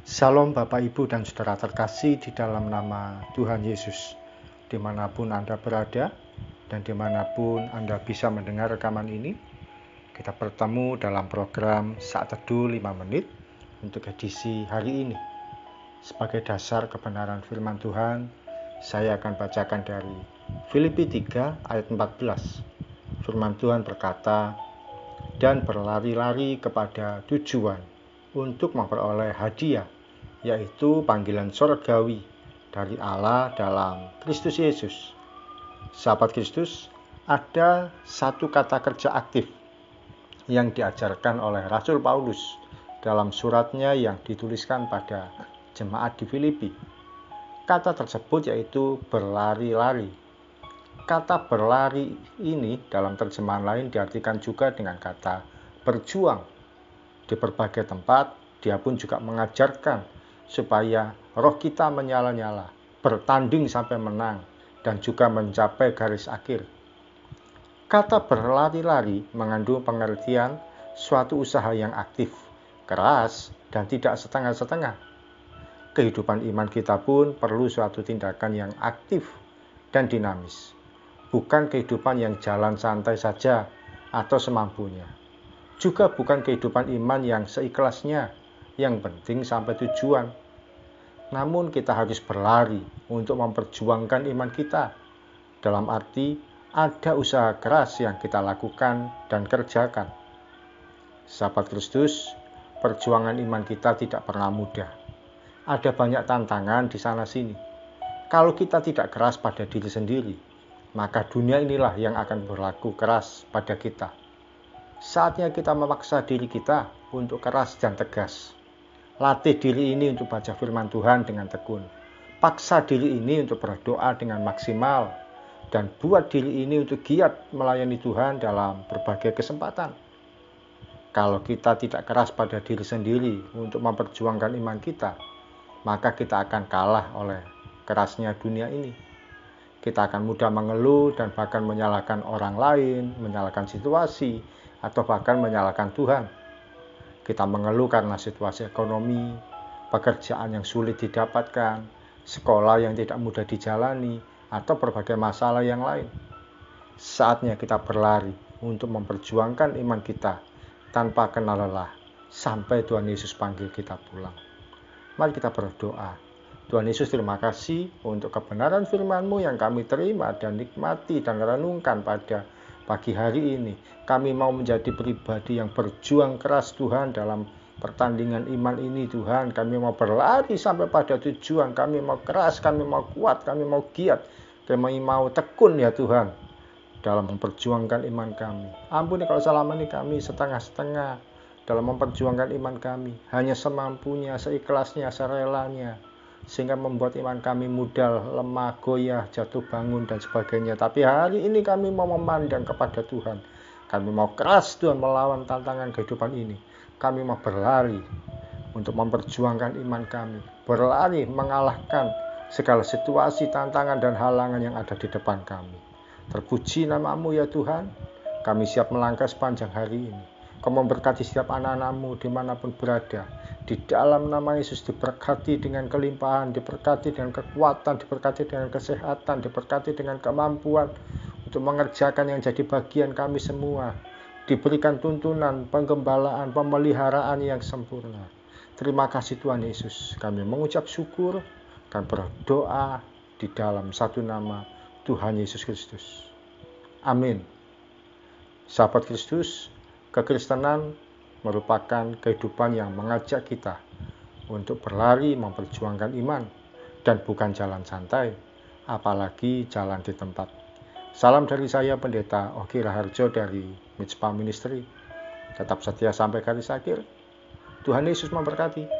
Salam Bapak Ibu dan Saudara terkasih di dalam nama Tuhan Yesus. Dimanapun Anda berada dan dimanapun Anda bisa mendengar rekaman ini, kita bertemu dalam program Saat Teduh 5 menit untuk edisi hari ini. Sebagai dasar kebenaran firman Tuhan, saya akan bacakan dari Filipi 3 ayat 14. Firman Tuhan berkata, "Dan berlari-lari kepada tujuan untuk memperoleh hadiah, yaitu panggilan surgawi dari Allah dalam Kristus Yesus." Sahabat Kristus, ada satu kata kerja aktif yang diajarkan oleh Rasul Paulus dalam suratnya yang dituliskan pada jemaat di Filipi. Kata tersebut yaitu berlari-lari. Kata berlari ini dalam terjemahan lain diartikan juga dengan kata berjuang. Di berbagai tempat, dia pun juga mengajarkan supaya roh kita menyala-nyala, bertanding sampai menang, dan juga mencapai garis akhir. Kata berlari-lari mengandung pengertian suatu usaha yang aktif, keras, dan tidak setengah-setengah. Kehidupan iman kita pun perlu suatu tindakan yang aktif dan dinamis. Bukan kehidupan yang jalan santai saja atau semampunya. Juga bukan kehidupan iman yang seikhlasnya, yang penting sampai tujuan. Namun kita harus berlari untuk memperjuangkan iman kita. Dalam arti, ada usaha keras yang kita lakukan dan kerjakan. Sahabat Kristus, perjuangan iman kita tidak pernah mudah. Ada banyak tantangan di sana-sini. Kalau kita tidak keras pada diri sendiri, maka dunia inilah yang akan berlaku keras pada kita. Saatnya kita memaksa diri kita untuk keras dan tegas. Latih diri ini untuk baca firman Tuhan dengan tekun. Paksa diri ini untuk berdoa dengan maksimal. Dan buat diri ini untuk giat melayani Tuhan dalam berbagai kesempatan. Kalau kita tidak keras pada diri sendiri untuk memperjuangkan iman kita, maka kita akan kalah oleh kerasnya dunia ini. Kita akan mudah mengeluh dan bahkan menyalahkan orang lain, menyalahkan situasi, atau bahkan menyalahkan Tuhan. Kita mengeluh karena situasi ekonomi, pekerjaan yang sulit didapatkan, sekolah yang tidak mudah dijalani, atau berbagai masalah yang lain. Saatnya kita berlari untuk memperjuangkan iman kita tanpa kenal lelah sampai Tuhan Yesus panggil kita pulang. Mari kita berdoa. Tuhan Yesus, terima kasih untuk kebenaran firman-Mu yang kami terima dan nikmati dan renungkan pada pagi hari ini. Kami mau menjadi pribadi yang berjuang keras Tuhan dalam pertandingan iman ini Tuhan. Kami mau berlari sampai pada tujuan. Kami mau keras, kami mau kuat, kami mau giat. Kami mau tekun ya Tuhan dalam memperjuangkan iman kami. Ampuni kalau selama ini kami setengah-setengah dalam memperjuangkan iman kami. Hanya semampunya, seikhlasnya, serelanya. Sehingga membuat iman kami mudah, lemah, goyah, jatuh bangun, dan sebagainya. Tapi hari ini kami mau memandang kepada Tuhan. Kami mau keras Tuhan melawan tantangan kehidupan ini. Kami mau berlari untuk memperjuangkan iman kami. Berlari mengalahkan segala situasi, tantangan, dan halangan yang ada di depan kami. Terpuji nama-Mu ya Tuhan. Kami siap melangkah sepanjang hari ini. Kau memberkati setiap anak-anak-Mu dimanapun berada. Di dalam nama Yesus diberkati dengan kelimpahan, diberkati dengan kekuatan, diberkati dengan kesehatan, diberkati dengan kemampuan untuk mengerjakan yang jadi bagian kami semua. Diberikan tuntunan, penggembalaan, pemeliharaan yang sempurna. Terima kasih Tuhan Yesus. Kami mengucap syukur dan berdoa di dalam satu nama Tuhan Yesus Kristus. Amin. Sahabat Kristus, kekristenan merupakan kehidupan yang mengajak kita untuk berlari memperjuangkan iman dan bukan jalan santai, apalagi jalan di tempat. Salam dari saya Pendeta Oki Raharjo dari Mitspa Ministry. Tetap setia sampai garis akhir. Tuhan Yesus memberkati.